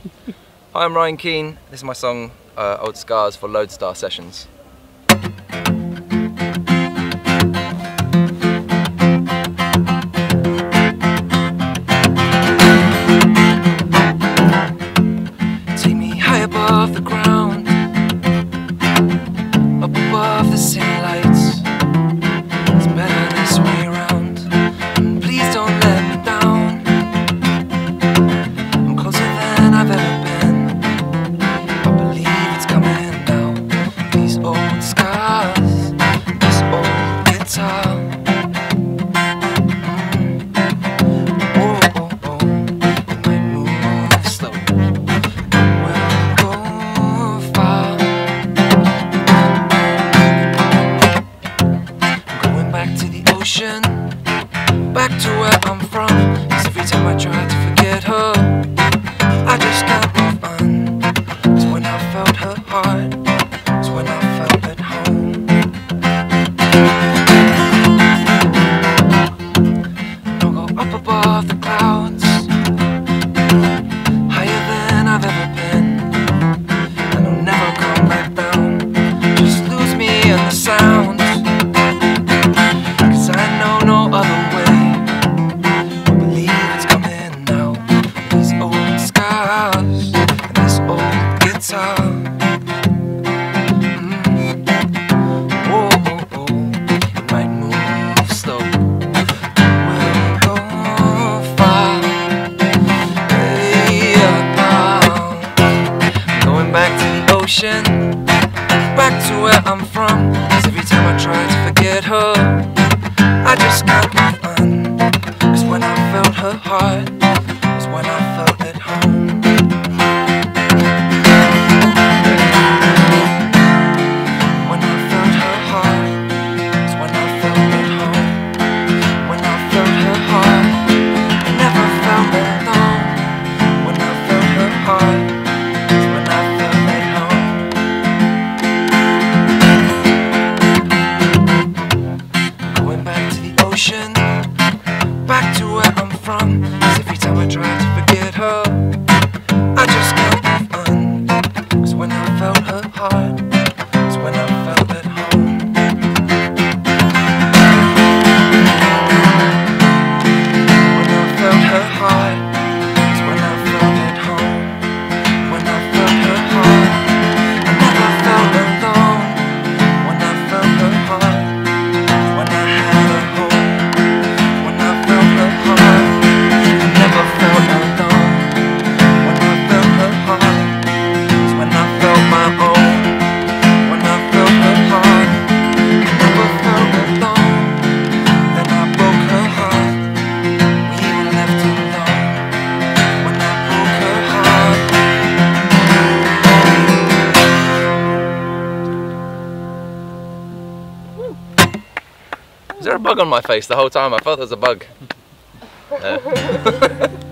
Hi, I'm Ryan Keane. This is my song, Old Scars, for LodeStar Sessions. Take me high above the ground, up above the city lights. It's better this way around. And please don't let me down. I'm closer than I've ever been. I believe it's coming now. These old scars, this old guitar. Oh, oh, oh, it might move slow. We'll go far. I'm going back to the ocean, back to where I'm from. 'Cause every time I try to forget her, I just can't move on. 'Cause when I felt her heart, it's when I felt at home. And I'll go up above the clouds, higher than I've ever been. And I'll never come back down, just lose me in the sound. 'Cause I know no other way. I believe it's coming now. These old scars and this old guitar. Oh, oh, oh, it might move slow. We'll go far. Hey, I'm going back to the ocean, back to where I'm from. 'Cause every time I try to forget her, I just can't move on. 'Cause when I felt her heart, was when I felt at home. When I felt her heart, was when I felt at home. When I felt her heart, I never felt alone. When I felt her heart, was when I felt at home. Going back to the ocean, back to where I'm from. 'Cause every time I try to forget her, I just can't move on. 'Cause when I felt her heart, it's when I felt at home. When I felt her heart, it's when I felt at home. When I felt her heart, I never felt alone. When I felt her heart, it's when I had her home. When I felt her heart, I never felt alone. When I felt her heart, it's when I felt my own. When I felt her heart, I never felt alone. Then I broke her heart, we were left alone. When I broke her heart. Is there a bug on my face the whole time? I thought there was a bug.